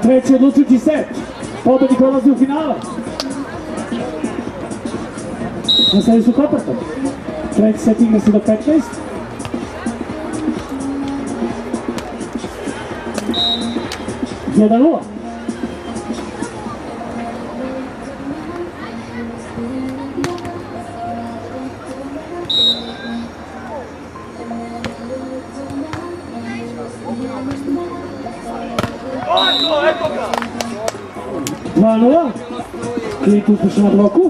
Treći odlučujući set. Pobednik odlazi u finale. Na servisu Koperta. Treći set igra se do 15. Jedan nula. Dva nula. Klik uspešno na bloku.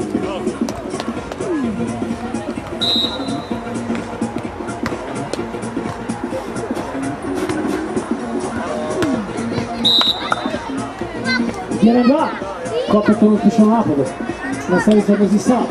Jedan dva. Koperton uspešno na napadu. Na servis odlazi sam.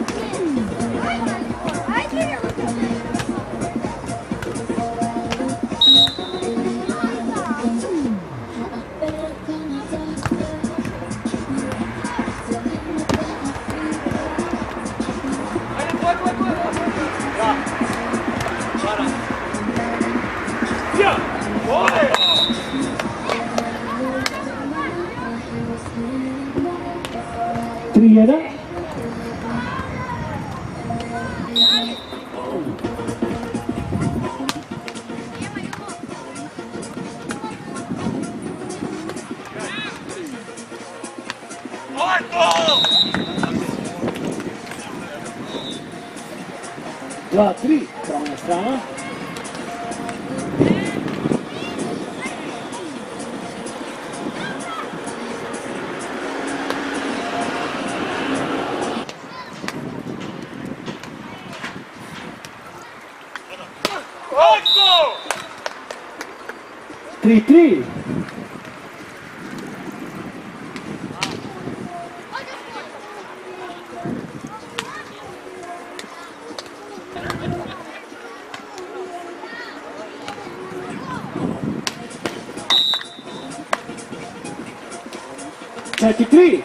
Dva, tri, pravna strana. Tri. 4-3.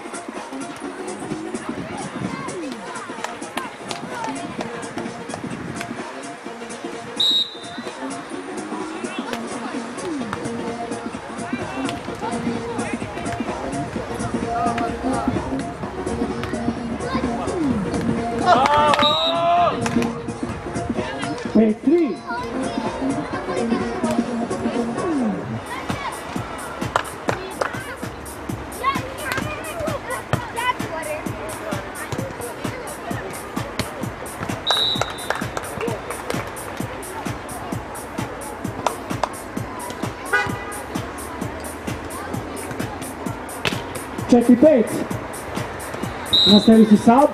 Četiri, pet. Na servisu Saab.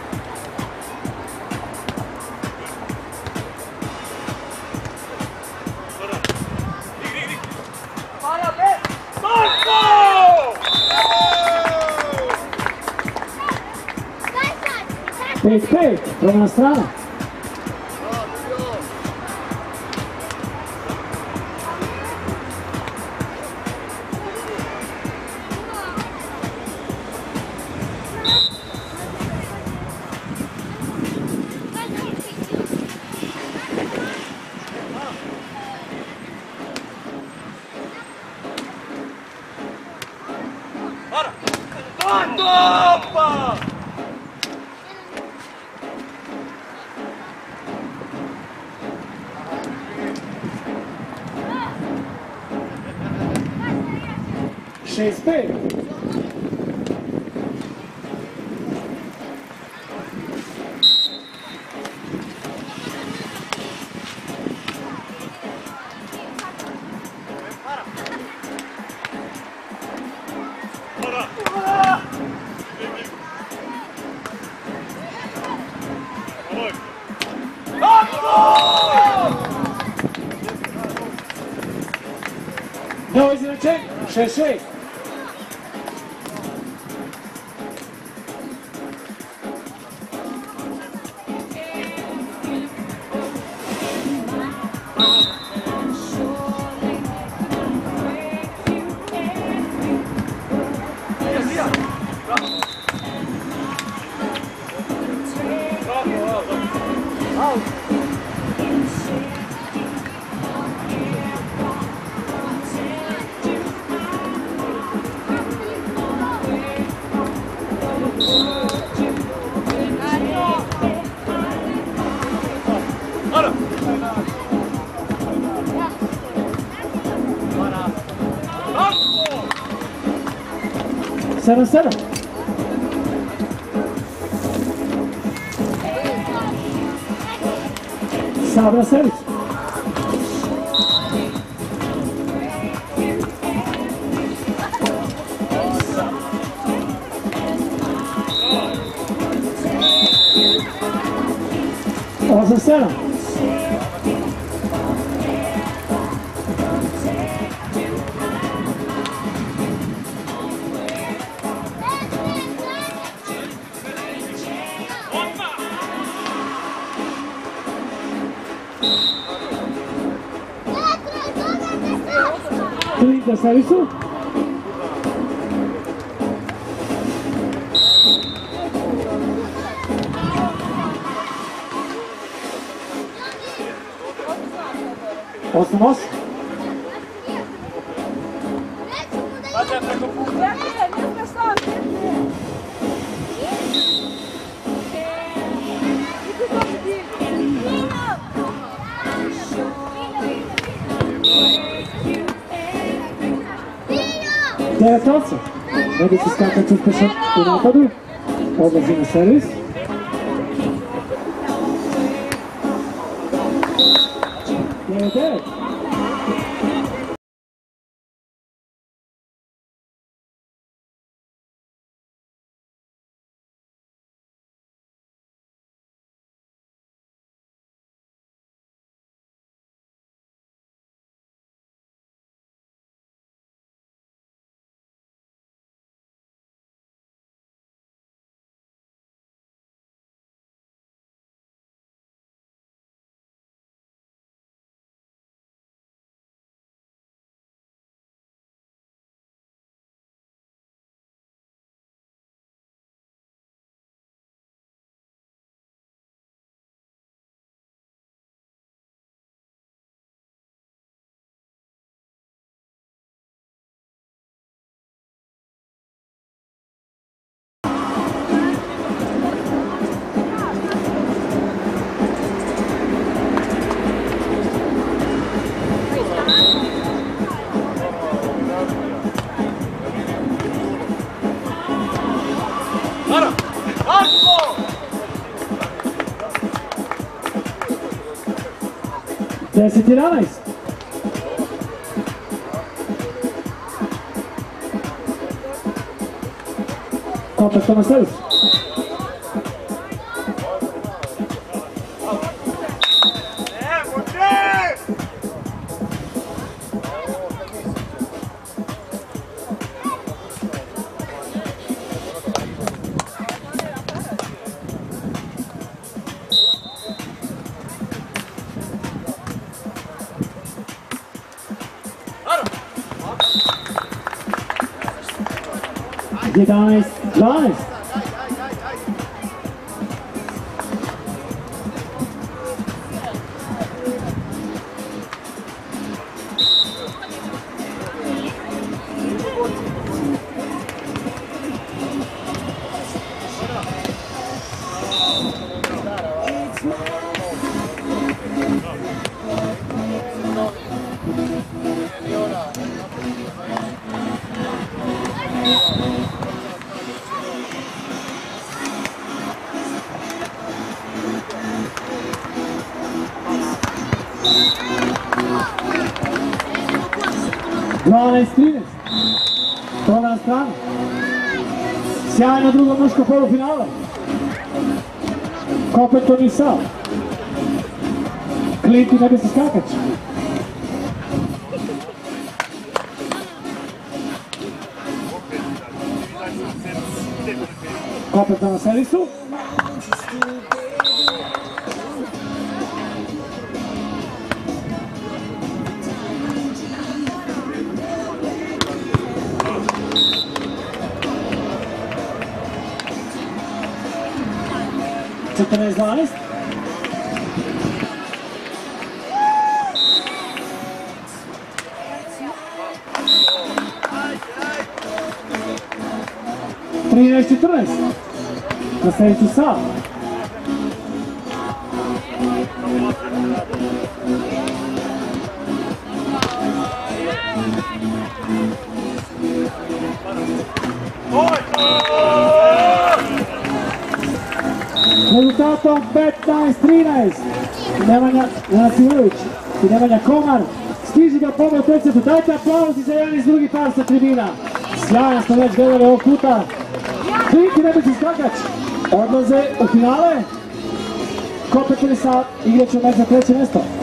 Pet, promena strana. Šest, pet. Novo izračenje, 6-6. 7-7. Sabra service. Awesome setup. Da servisu. Osmos. Devetovce. Medici skakač uspešan u napadu. Odlazi na servis. Devet. Deset 11. Opet to na servis. Jedanaest 12. Dvanaest 13. To na stranu. Sjajno drugo muško polufinale. Kopeton i Sal. Klint i nebesni skakač. Kopeton na servisu. Četrnaest 12. Trinaest 14. Na servisu Sal. Rezultatom 15-13. Nemanja Nacinović i Nemanja Komar stižu da pomoć trećetu. Dajte aplauzi za jedan iz drugi par sa tribina. Sjajan smo već gledali ovog puta. Klink i Nebeći skakač odlaze u finale. Kopetelisa igraće meč za treće mjesto.